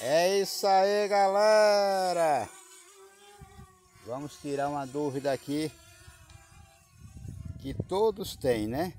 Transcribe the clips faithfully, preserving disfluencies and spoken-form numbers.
É isso aí, galera. Vamos tirar uma dúvida aqui que todos têm, né?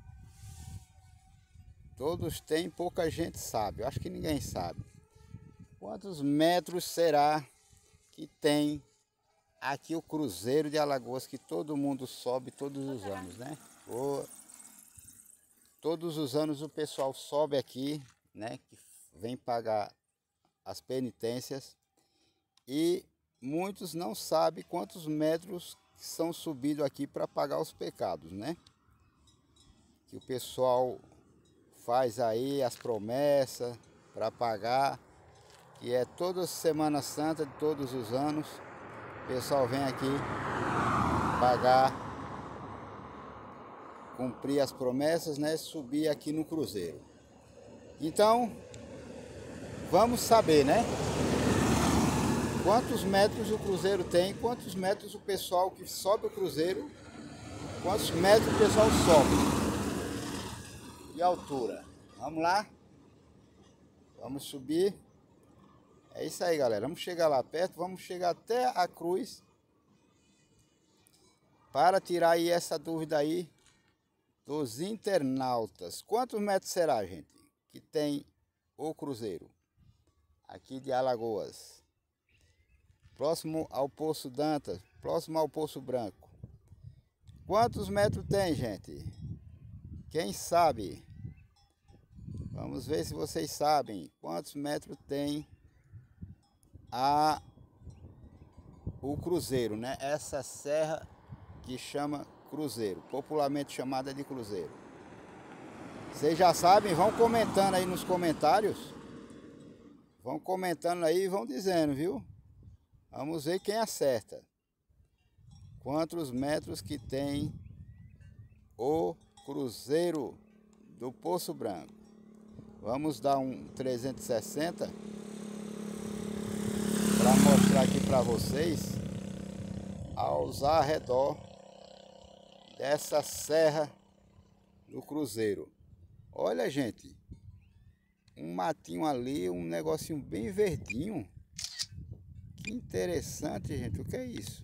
Todos têm, pouca gente sabe. Eu acho que ninguém sabe. Quantos metros será que tem aqui o Cruzeiro de Alagoas, que todo mundo sobe todos os anos, né? O... Todos os anos o pessoal sobe aqui, né? Que vem pagar as penitências, e muitos não sabem quantos metros são subidos aqui para pagar os pecados, né? Que o pessoal faz aí as promessas para pagar, que é toda Semana Santa de todos os anos, o pessoal vem aqui pagar, cumprir as promessas, né? Subir aqui no Cruzeiro. Então, vamos saber, né? Quantos metros o Cruzeiro tem, quantos metros o pessoal que sobe o Cruzeiro, quantos metros o pessoal sobe de altura. Vamos lá? Vamos subir. É isso aí, galera. Vamos chegar lá perto, vamos chegar até a cruz para tirar aí essa dúvida aí dos internautas. Quantos metros será, gente, que tem o Cruzeiro aqui de Alagoas, próximo ao Poço Dantas, próximo ao Poço Branco? Quantos metros tem, gente? Quem sabe? Vamos ver se vocês sabem quantos metros tem a o Cruzeiro, né? Essa serra que chama Cruzeiro, popularmente chamada de Cruzeiro. Vocês já sabem? Vão comentando aí nos comentários. Vão comentando aí e vão dizendo, viu? Vamos ver quem acerta. Quantos metros que tem o Cruzeiro do Poço Branco? Vamos dar um trezentos e sessenta para mostrar aqui para vocês aos arredor dessa serra do Cruzeiro. Olha, gente, um matinho ali, um negocinho bem verdinho. Que interessante, gente. O que é isso?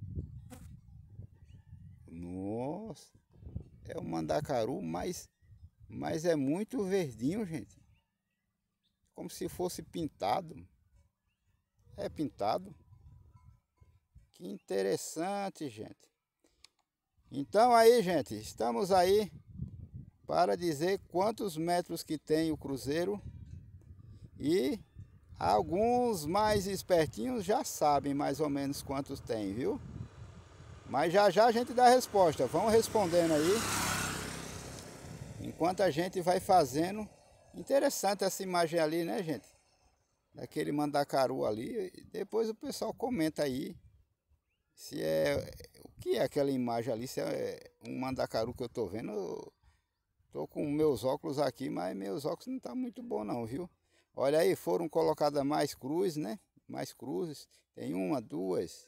Nossa, é um mandacaru, mas, mas é muito verdinho, gente. Como se fosse pintado. É pintado. Que interessante, gente. Então aí, gente, estamos aí para dizer quantos metros que tem o Cruzeiro, e alguns mais espertinhos já sabem mais ou menos quantos tem, viu? Mas já já a gente dá a resposta. Vão respondendo aí enquanto a gente vai fazendo. Interessante essa imagem ali, né, gente? Daquele mandacaru ali. Depois o pessoal comenta aí se é o que é aquela imagem ali, se é um mandacaru que eu tô vendo. Eu tô com meus óculos aqui, mas meus óculos não tá muito bom não, viu? Olha aí, foram colocadas mais cruzes, né? Mais cruzes. Tem uma, duas,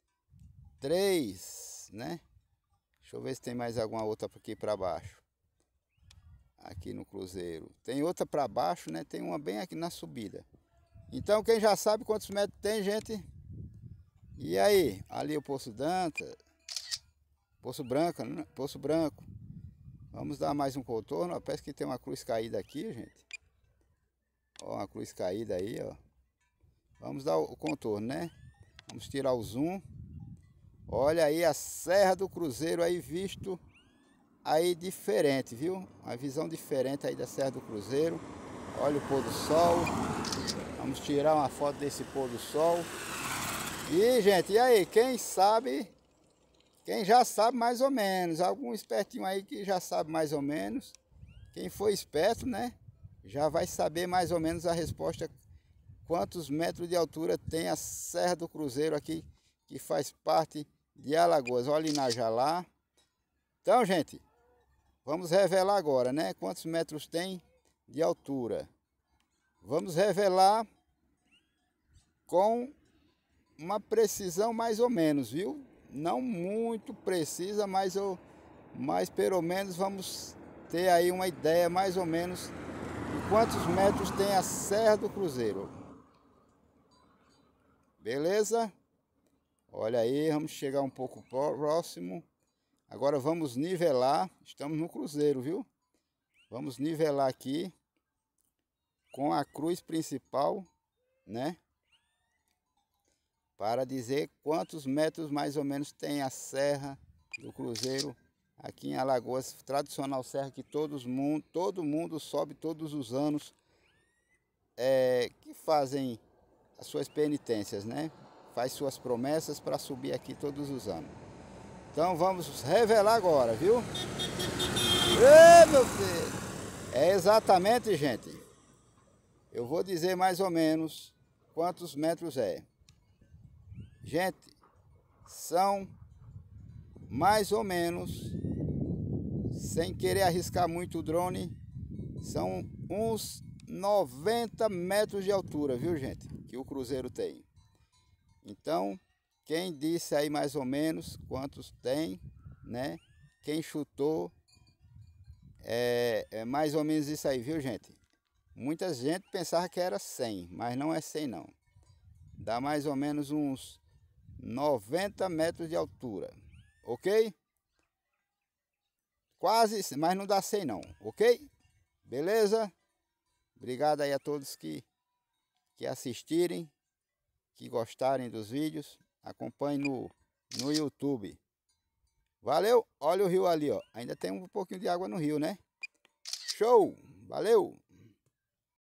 três, né? Deixa eu ver se tem mais alguma outra aqui para baixo. Aqui no Cruzeiro. Tem outra para baixo, né? Tem uma bem aqui na subida. Então, quem já sabe quantos metros tem, gente? E aí? Ali o Poço Dantas. Poço Branco, né? Poço Branco. Vamos dar mais um contorno. Ó, parece que tem uma cruz caída aqui, gente. Ó, uma cruz caída aí, ó. Vamos dar o contorno, né? Vamos tirar o zoom. Olha aí a Serra do Cruzeiro aí visto aí diferente, viu? Uma visão diferente aí da Serra do Cruzeiro. Olha o pôr do sol. Vamos tirar uma foto desse pôr do sol. E, gente, e aí? Quem sabe... Quem já sabe mais ou menos, algum espertinho aí que já sabe mais ou menos. Quem for esperto, né, já vai saber mais ou menos a resposta. Quantos metros de altura tem a Serra do Cruzeiro aqui, que faz parte de Alagoas. Olha Inajalá. Então, gente, vamos revelar agora, né, quantos metros tem de altura. Vamos revelar com uma precisão mais ou menos, viu? Não muito precisa, mas, eu, mas pelo menos vamos ter aí uma ideia mais ou menos de quantos metros tem a Serra do Cruzeiro. Beleza? Olha aí, vamos chegar um pouco próximo. Agora vamos nivelar. Estamos no cruzeiro, viu? Vamos nivelar aqui com a cruz principal, né? Para dizer quantos metros mais ou menos tem a serra do cruzeiro aqui em Alagoas, tradicional serra que todos mundo, todo mundo sobe todos os anos, é, que fazem as suas penitências, né? Faz suas promessas para subir aqui todos os anos. Então vamos revelar agora, viu? Ê, meu filho! É exatamente, gente. Eu vou dizer mais ou menos quantos metros é. Gente, são mais ou menos, sem querer arriscar muito o drone, são uns noventa metros de altura, viu, gente? Que o cruzeiro tem. Então, quem disse aí mais ou menos quantos tem, né? Quem chutou, é, é mais ou menos isso aí, viu, gente? Muita gente pensava que era cem, mas não é cem não. Dá mais ou menos uns noventa metros de altura, ok? Quase, mas não dá cem não, ok? Beleza? Obrigado aí a todos que, que assistirem, que gostarem dos vídeos. Acompanhe no, no YouTube. Valeu! Olha o rio ali, ó. Ainda tem um pouquinho de água no rio, né? Show! Valeu!